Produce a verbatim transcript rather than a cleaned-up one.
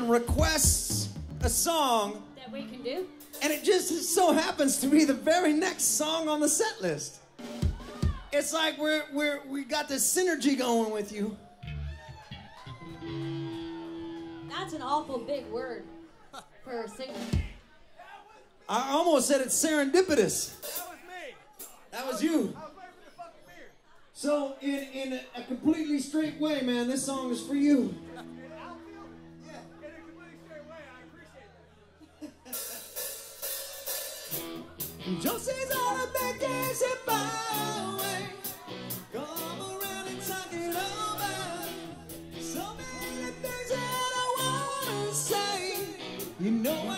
fan requests a song that we can do, and it just so happens to be the very next song on the set list. It's like we're we're we got this synergy going with you. That's an awful big word for a singer. I almost said it's serendipitous. That was me. That was you. I was waiting for the fucking beer. So in in a completely straight way, man, this song is for you. In outfield? Yeah. In a completely straight way. I appreciate that. Josie's on a vacation byway. Come around and talk it over. So many things that I wanna say. You know I